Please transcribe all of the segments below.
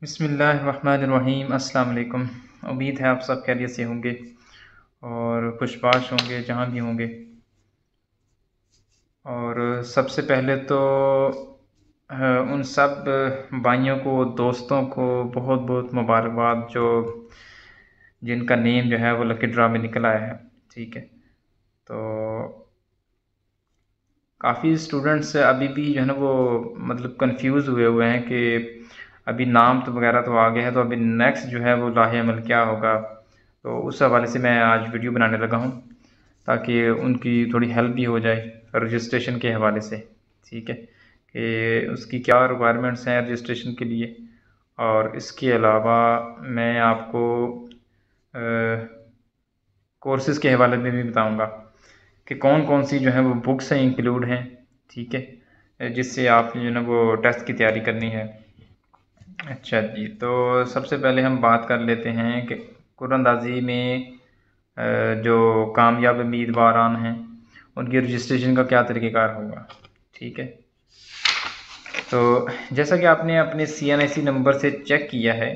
बिस्मिल्लाहिर्रहमानिर्रहीम। अस्सलाम वालेकुम। उम्मीद है आप सब खैरियत से होंगे और खुशबाश होंगे जहाँ भी होंगे। और सबसे पहले तो उन सब भाइयों को, दोस्तों को बहुत बहुत मुबारकबाद जो जिनका नेम जो है वो लकी ड्रा में निकल आया है। ठीक है, तो काफ़ी स्टूडेंट्स अभी भी जो है ना वो मतलब कंफ्यूज हुए हुए हैं कि अभी नाम तो वगैरह तो आ गया है, तो अभी नेक्स्ट जो है वो लाहे अमल क्या होगा। तो उस हवाले से मैं आज वीडियो बनाने लगा हूँ ताकि उनकी थोड़ी हेल्प भी हो जाए रजिस्ट्रेशन के हवाले से। ठीक है, कि उसकी क्या रिक्वायरमेंट्स हैं रजिस्ट्रेशन के लिए। और इसके अलावा मैं आपको कोर्सेज़ के हवाले में भी बताऊँगा कि कौन कौन सी जो है वो बुक्स हैं इंक्लूड हैं। ठीक है, जिससे आप जो है ना वो टेस्ट की तैयारी करनी है। अच्छा जी, तो सबसे पहले हम बात कर लेते हैं कि कुरानंदाज़ी में जो कामयाब उम्मीदवारान हैं उनकी रजिस्ट्रेशन का क्या तरीक़ेकार होगा। ठीक है, तो जैसा कि आपने अपने CNIC नंबर से चेक किया है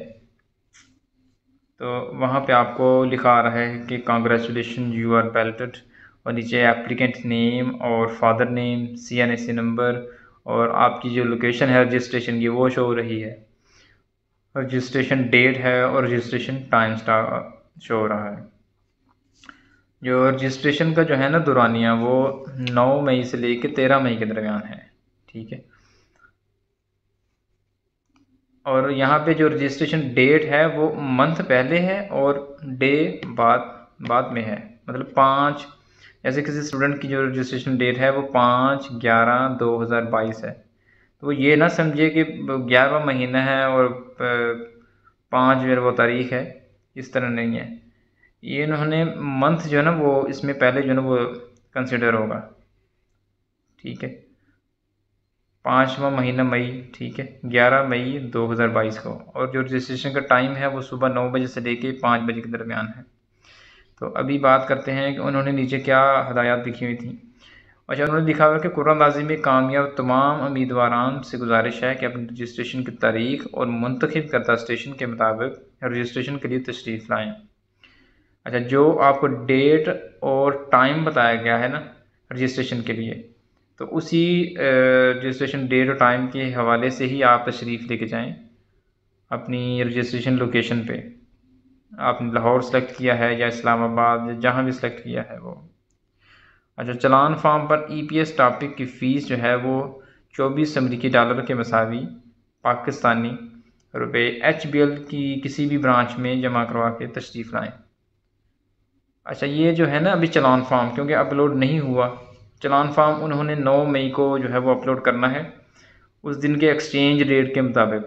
तो वहाँ पे आपको लिखा आ रहा है कि कांग्रेचुलेशन यू आर बैलेटेड, और नीचे एप्लीकेंट नेम और फादर नेम, CNIC नंबर और आपकी जो लोकेशन है रजिस्ट्रेशन की वो शो हो रही है। रजिस्ट्रेशन डेट है और रजिस्ट्रेशन टाइम शो हो रहा है। जो रजिस्ट्रेशन का जो है ना दौरानिया वो 9 मई से लेकर 13 मई के दरमियान है। ठीक है, और यहाँ पे जो रजिस्ट्रेशन डेट है वो मंथ पहले है और डे बाद बाद में है। मतलब 5, जैसे किसी स्टूडेंट की जो रजिस्ट्रेशन डेट है वो 5/11/2022 है, तो वो ये ना समझिए कि 11वां महीना है और 5 जो है वो तारीख है, इस तरह नहीं है। ये इन्होंने मंथ जो है ना वो इसमें पहले जो है ना वो कंसिडर होगा। ठीक है, 5वां महीना मई, ठीक है, 11 मई 2022 को, और जो रजिस्ट्रेशन का टाइम है वो सुबह 9 बजे से लेके 5 बजे के दरमियान है। तो अभी बात करते हैं कि उन्होंने नीचे क्या हदायत लिखी हुई थी। अच्छा, उन्होंने लिखा हुआ है कि कुरानंदाज़ी में कामयाब तमाम उम्मीदवारान से गुजारिश है कि अपनी रजिस्ट्रेशन की तारीख और मुंतखब करदा स्टेशन के मुताबिक रजिस्ट्रेशन के लिए तशरीफ़ लाएँ। अच्छा, जो आपको डेट और टाइम बताया गया है ना रजिस्ट्रेशन के लिए, तो उसी रजिस्ट्रेशन डेट और टाइम के हवाले से ही आप तशरीफ़ लेके जाएं अपनी रजिस्ट्रेशन लोकेशन पे। आपने लाहौर सेलेक्ट किया है या इस्लामाबाद, जहाँ भी सेलेक्ट किया है वो। अच्छा, चलान फार्म पर EPS टॉपिक की फ़ीस जो है वो 24 अमरीकी डॉलर के मसावी पाकिस्तानी रुपए HBL की किसी भी ब्रांच में जमा करवा के तशरीफ़ लाएँ। अच्छा, ये जो है ना अभी चलान फार्म क्योंकि अपलोड नहीं हुआ, चलान फार्म उन्होंने 9 मई को जो है वो अपलोड करना है उस दिन के एक्सचेंज रेट के मुताबिक।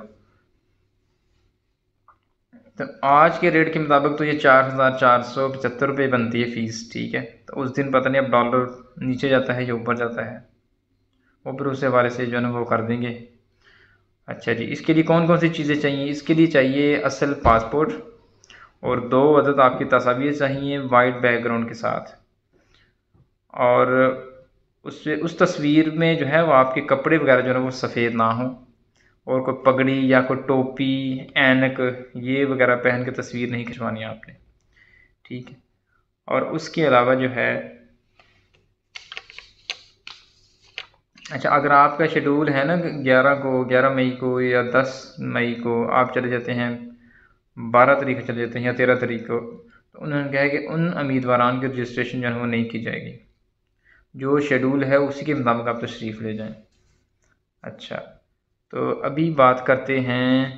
तो आज के रेट के मुताबिक तो ये 4,475 बनती है फ़ीस। ठीक है, तो उस दिन पता नहीं अब डॉलर नीचे जाता है या ऊपर जाता है, वो फिर उस हवाले से जो है ना वो कर देंगे। अच्छा जी, इसके लिए कौन कौन सी चीज़ें चाहिए। इसके लिए चाहिए असल पासपोर्ट और 2 अदद आपकी तस्वीर चाहिए वाइट बैकग्राउंड के साथ, और उससे उस तस्वीर में जो है वो आपके कपड़े वगैरह जो है ना वो सफ़ेद ना हो, और कोई पगड़ी या कोई टोपी, ऐनक ये वगैरह पहन के तस्वीर नहीं खिंचवानी है आपने। ठीक है, और उसके अलावा जो है, अच्छा, अगर आपका शेड्यूल है ना 11 मई को या 10 मई को आप चले जाते हैं, 12 तारीख को चले जाते हैं या 13 तारीख को, तो उन्होंने कहा है कि उन उम्मीदवारान की रजिस्ट्रेशन जो है वो नहीं की जाएगी। जो शेड्यूल है उसी के मुताबिक आप तशरीफ़ ले जाएं। अच्छा, तो अभी बात करते हैं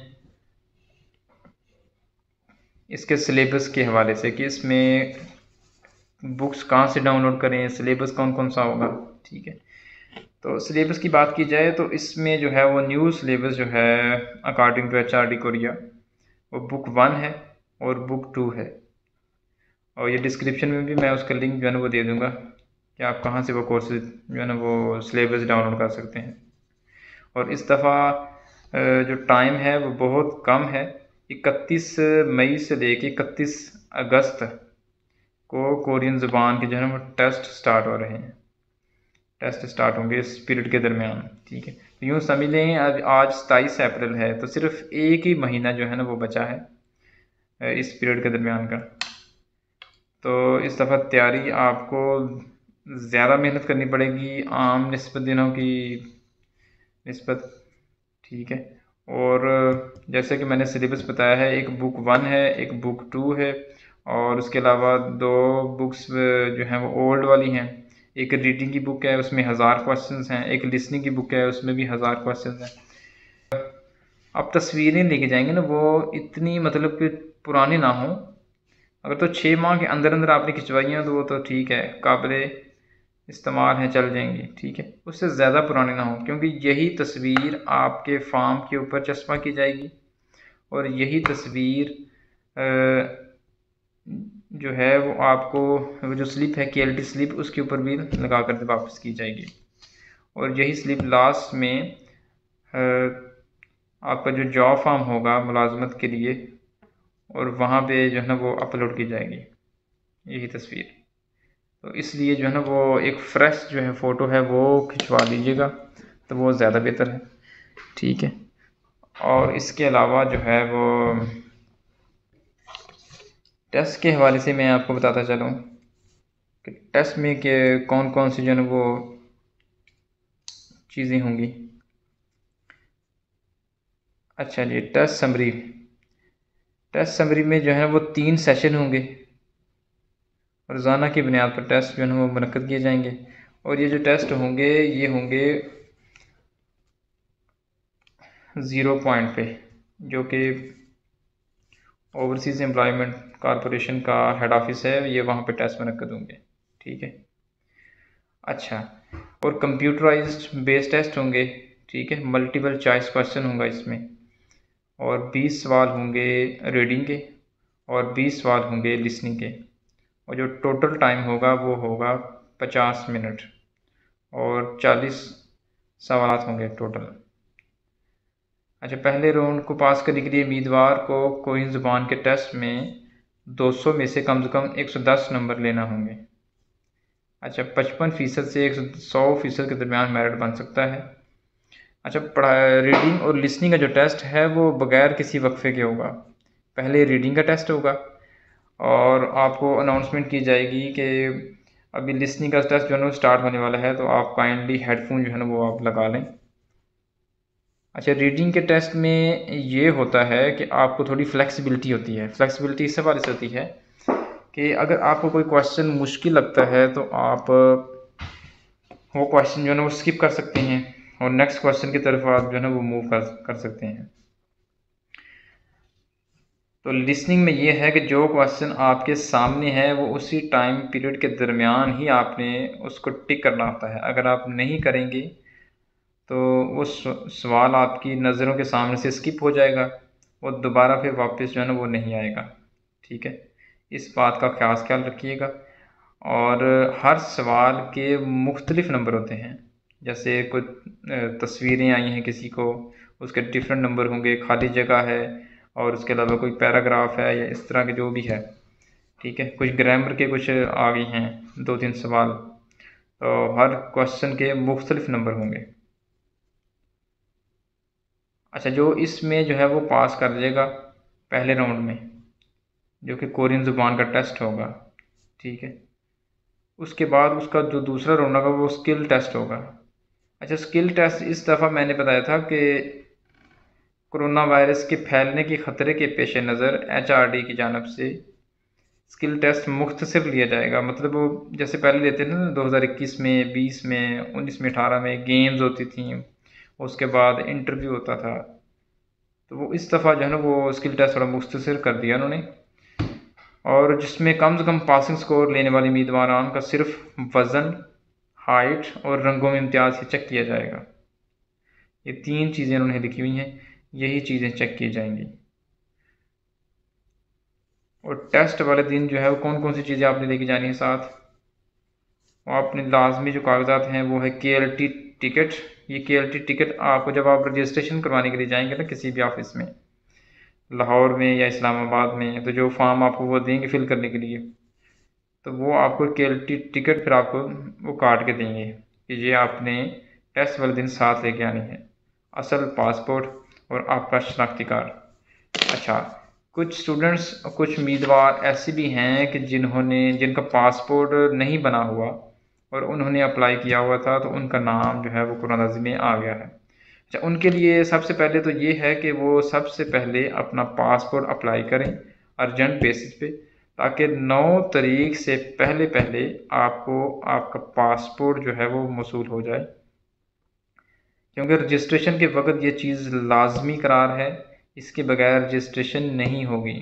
इसके सिलेबस के हवाले से कि इसमें बुक्स कहाँ से डाउनलोड करें, सिलेबस कौन कौन सा होगा। ठीक है, तो सिलेबस की बात की जाए तो इसमें जो है वो न्यू सिलेबस जो है अकॉर्डिंग टू HRD कोरिया वो बुक 1 है और बुक 2 है, और ये डिस्क्रिप्शन में भी मैं उसका लिंक जो है ना वो दे दूँगा कि आप कहाँ से वो कोर्सेज जो है ना वो सिलेबस डाउनलोड कर सकते हैं। और इस दफ़ा जो टाइम है वो बहुत कम है, 31 मई से लेके 31 अगस्त को कोरियन ज़ुबान के जो है ना वो टेस्ट स्टार्ट हो रहे हैं, टेस्ट स्टार्ट होंगे इस पीरियड के दरमियान। ठीक है, तो यूँ समझ लें आज 27 अप्रैल है, तो सिर्फ एक ही महीना जो है ना वो बचा है इस पीरियड के दरमियान का। तो इस दफ़ा तैयारी आपको ज़्यादा मेहनत करनी पड़ेगी आम निस्बत दिनों की निस्बत, ठीक है। और जैसे कि मैंने सिलेबस बताया है, एक बुक 1 है, एक बुक 2 है, और उसके अलावा 2 बुक्स जो हैं वो ओल्ड वाली हैं। एक रीडिंग की बुक है, उसमें 1000 क्वेश्चंस हैं। एक लिसनिंग की बुक है, उसमें भी 1000 क्वेश्चंस हैं। आप तस्वीरें लेके जाएंगे ना, वो इतनी मतलब कि पुरानी ना हो। अगर तो 6 माह के अंदर अंदर आपने खिंचवाई हैं तो वो तो ठीक है, काबिल इस्तेमाल हैं, चल जाएंगी, ठीक है। उससे ज़्यादा पुरानी ना हो, क्योंकि यही तस्वीर आपके फार्म के ऊपर चस्पा की जाएगी और यही तस्वीर जो है वो आपको वो जो स्लिप है KLT स्लिप, उसके ऊपर भी लगा कर वापस की जाएगी। और यही स्लिप लास्ट में आपका जो जॉब फॉर्म होगा मुलाजमत के लिए, और वहाँ पे जो है ना वो अपलोड की जाएगी यही तस्वीर। तो इसलिए जो है ना वो एक फ्रेश जो है फ़ोटो है वो खिंचवा लीजिएगा, तो वो ज़्यादा बेहतर है, ठीक है। और इसके अलावा जो है वो टेस्ट के हवाले से मैं आपको बताता चलूँ कि टेस्ट में के कौन कौन सी जो है वो चीज़ें होंगी। अच्छा जी, टेस्ट समरी में जो है वो 3 सेशन होंगे। रोज़ाना की बुनियाद पर टेस्ट जो है वो मुनक्किद किए जाएंगे। और ये जो टेस्ट होंगे ये होंगे 0 पॉइंट पे, जो कि ओवरसीज़ एम्प्लॉयमेंट कॉरपोरेशन का हेड ऑफिस है, ये वहाँ पे टेस्ट मुनक्किद होंगे, ठीक है। अच्छा, और कंप्यूटराइज्ड बेस टेस्ट होंगे, ठीक है। मल्टीपल चॉइस क्वेश्चन होगा इसमें, और 20 सवाल होंगे रीडिंग के और 20 सवाल होंगे लिसनिंग के। और जो टोटल टाइम होगा वो होगा 50 मिनट, और 40 सवाल होंगे टोटल। अच्छा, पहले राउंड को पास करने के लिए उम्मीदवार को कोई ज़ुबान के टेस्ट में 200 में से कम 110 नंबर लेना होंगे। अच्छा, 55% से 100% के दरमियान मेरिट बन सकता है। अच्छा, रीडिंग और लिसनिंग का जो टेस्ट है वो बग़ैर किसी वक्फे के होगा। पहले रीडिंग का टेस्ट होगा और आपको अनाउंसमेंट की जाएगी कि अभी लिसनिंग का टेस्ट जो है ना स्टार्ट होने वाला है, तो आप काइंडली हेडफोन जो है ना वो आप लगा लें। अच्छा, रीडिंग के टेस्ट में ये होता है कि आपको थोड़ी फ्लेक्सिबिलिटी होती है। फ्लेक्सिबिलिटी इस हवाले से होती है कि अगर आपको कोई क्वेश्चन मुश्किल लगता है तो आप वो क्वेश्चन जो है ना वो स्किप कर सकते हैं और नेक्स्ट क्वेश्चन की तरफ आप जो है ना वो मूव कर सकते हैं। तो लिसनिंग में ये है कि जो क्वेश्चन आपके सामने है वो उसी टाइम पीरियड के दरमियान ही आपने उसको टिक करना होता है। अगर आप नहीं करेंगे तो वो सवाल आपकी नज़रों के सामने से स्किप हो जाएगा, वो दोबारा फिर वापस जो है ना वो नहीं आएगा, ठीक है। इस बात का ख़ास ख्याल रखिएगा। और हर सवाल के मुख्तलिफ नंबर होते हैं। जैसे कुछ तस्वीरें आई हैं किसी को, उसके डिफरेंट नंबर होंगे, खाली जगह है और उसके अलावा कोई पैराग्राफ है या इस तरह के जो भी है, ठीक है। कुछ ग्रामर के कुछ आ गई हैं 2-3 सवाल, तो हर क्वेश्चन के मुख्तलिफ नंबर होंगे। अच्छा, जो इसमें जो है वो पास कर जाएगा पहले राउंड में, जो कि कोरियन ज़ुबान का टेस्ट होगा, ठीक है। उसके बाद उसका जो दूसरा राउंड होगा वो स्किल टेस्ट होगा। अच्छा, स्किल टेस्ट इस दफ़ा मैंने बताया था कि कोरोना वायरस के फैलने के ख़तरे के पेश नज़र HRD की जानब से स्किल टेस्ट मुख्तसर लिया जाएगा। मतलब वो जैसे पहले लेते थे ना 2021 में, 20 में, 19 में, 18 में गेम्स होती थी, उसके बाद इंटरव्यू होता था। तो वो इस दफ़ा जो है ना वो स्किल टेस्ट थोड़ा मुख्तसर कर दिया उन्होंने, और जिसमें कम से कम पासिंग स्कोर लेने वाले उम्मीदवारान का सिर्फ वज़न, हाइट और रंगों में इम्तियाज़ ही चेक किया जाएगा। ये 3 चीज़ें उन्होंने लिखी हुई हैं, यही चीज़ें चेक की जाएंगी। और टेस्ट वाले दिन जो है वो कौन कौन सी चीज़ें आपने लेके जानी है साथ। और अपने लाजमी जो कागजात हैं वो है KLT टिकट। ये KLT टिकट आपको जब आप रजिस्ट्रेशन करवाने के लिए जाएंगे ना किसी भी ऑफिस में, लाहौर में या इस्लामाबाद में, तो जो फॉर्म आपको वो देंगे फिल करने के लिए, तो वो आपको KLT टिकट फिर आपको वो काट के देंगे कि ये आपने टेस्ट वाले दिन साथ लेके आनी है। असल पासपोर्ट और आपका शनाख्ती कार्ड। अच्छा, कुछ स्टूडेंट्स, कुछ उम्मीदवार ऐसे भी हैं कि जिनका पासपोर्ट नहीं बना हुआ और उन्होंने अप्लाई किया हुआ था, तो उनका नाम जो है वो कुरानदाजी में आ गया है। अच्छा, उनके लिए सबसे पहले तो ये है कि वो सबसे पहले अपना पासपोर्ट अप्लाई करें अर्जेंट बेसिस पे, ताकि 9 तारीख से पहले पहले आपको आपका पासपोर्ट जो है वो मौसूल हो जाए, क्योंकि रजिस्ट्रेशन के वक्त ये चीज़ लाजमी करार है, इसके बगैर रजिस्ट्रेशन नहीं होगी।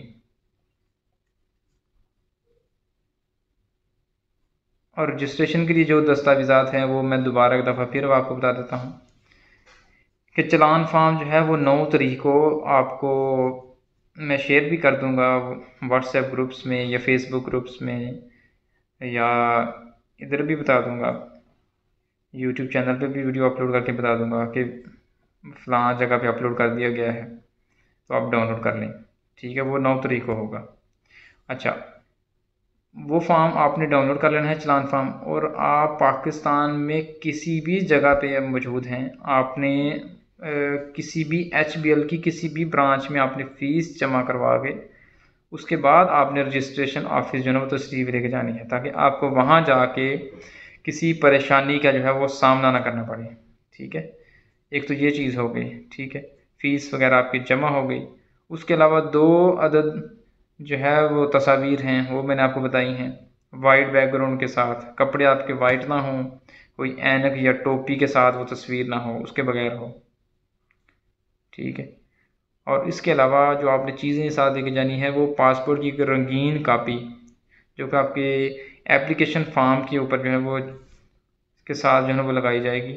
और रजिस्ट्रेशन के लिए जो दस्तावेज़ात हैं वो मैं दोबारा एक दफ़ा फिर आपको बता देता हूँ कि चालान फार्म जो है वो 9 तारीख को आपको मैं शेयर भी कर दूंगा व्हाट्सएप ग्रुप्स में या फेसबुक ग्रुप्स में, या इधर भी बता दूंगा, यूट्यूब चैनल पे भी वीडियो अपलोड करके बता दूंगा कि फ़लाँ जगह पे अपलोड कर दिया गया है, तो आप डाउनलोड कर लें। ठीक है, वो 9 तारीख को होगा। अच्छा, वो फॉर्म आपने डाउनलोड कर लेना है, चालान फार्म, और आप पाकिस्तान में किसी भी जगह पे मौजूद हैं, आपने किसी भी HBL की किसी भी ब्रांच में आपने फ़ीस जमा करवा के उसके बाद आपने रजिस्ट्रेशन ऑफिस जो है वो तशरीफ़ लेके जानी है, ताकि आपको वहाँ जाके किसी परेशानी का जो है वो सामना ना करना पड़े। ठीक है, एक तो ये चीज़ हो गई। ठीक है, फ़ीस वगैरह आपकी जमा हो गई। उसके अलावा 2 अदद जो है वो तस्वीर हैं, वो मैंने आपको बताई हैं, वाइट बैकग्राउंड के साथ, कपड़े आपके वाइट ना हों, कोई ऐनक या टोपी के साथ वो तस्वीर ना हो, उसके बगैर हो। ठीक है, और इसके अलावा जो आपने चीज़ें साथ लेके जानी है वो पासपोर्ट की एक रंगीन कापी, जो कि आपके एप्लीकेशन फॉर्म के ऊपर जो है वो इसके साथ जो है वो लगाई जाएगी।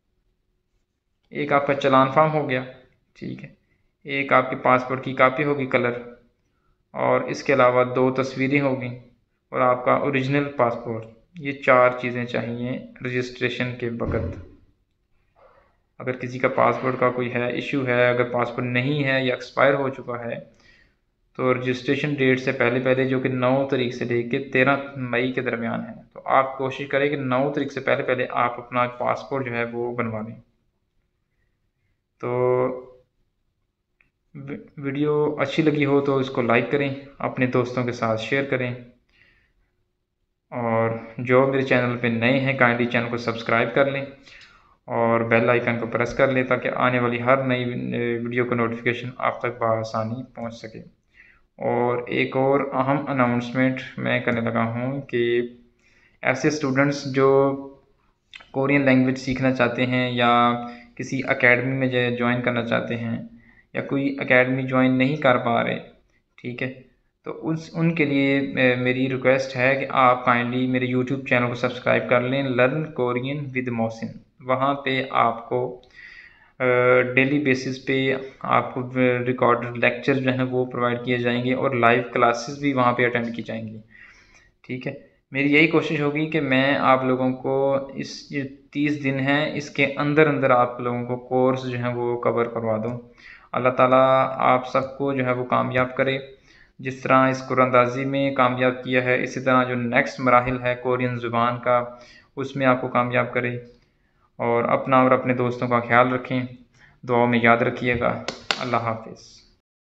एक आपका चालान फार्म हो गया। ठीक है, एक आपके पासपोर्ट की कापी होगी कलर, और इसके अलावा 2 तस्वीरें होगी और आपका ओरिजिनल पासपोर्ट। ये 4 चीज़ें चाहिए रजिस्ट्रेशन के वक्त। अगर किसी का पासपोर्ट का कोई है इशू है, अगर पासपोर्ट नहीं है या एक्सपायर हो चुका है, तो रजिस्ट्रेशन डेट से पहले पहले, जो कि 9 तारीख से लेके 13 मई के दरमियान है, तो आप कोशिश करें कि 9 तारीख से पहले पहले आप अपना पासपोर्ट जो है वो बनवा लें। तो वीडियो अच्छी लगी हो तो इसको लाइक करें, अपने दोस्तों के साथ शेयर करें, और जो मेरे चैनल पे नए हैं काइंडली चैनल को सब्सक्राइब कर लें और बेल आइकन को प्रेस कर लें, ताकि आने वाली हर नई वीडियो का नोटिफिकेशन आप तक बआसानी पहुंच सके। और एक और अहम अनाउंसमेंट मैं करने लगा हूं कि ऐसे स्टूडेंट्स जो कोरियन लैंग्वेज सीखना चाहते हैं या किसी एकेडमी में ज्वाइन करना चाहते हैं, या कोई एकेडमी ज्वाइन नहीं कर पा रहे, ठीक है, तो उनके लिए मेरी रिक्वेस्ट है कि आप काइंडली मेरे यूट्यूब चैनल को सब्सक्राइब कर लें, लर्न कोरियन विद मोहसिन। वहाँ पे आपको डेली बेसिस पे आपको रिकॉर्डेड लेक्चर जो हैं वो प्रोवाइड किए जाएंगे और लाइव क्लासेस भी वहाँ पे अटेंड की जाएंगी। ठीक है, मेरी यही कोशिश होगी कि मैं आप लोगों को इस ये 30 दिन हैं इसके अंदर अंदर आप लोगों को कोर्स जो है वो कवर करवा दूँ। अल्लाह ताला आप सबको जो है वो कामयाब करे, जिस तरह इस कुरानदाजी में कामयाब किया है, इसी तरह जो नेक्स्ट मराहिल है कोरियन ज़ुबान का, उसमें आपको कामयाब करे। और अपना और अपने दोस्तों का ख्याल रखें, दुआओं में याद रखिएगा। अल्लाह हाफिज़।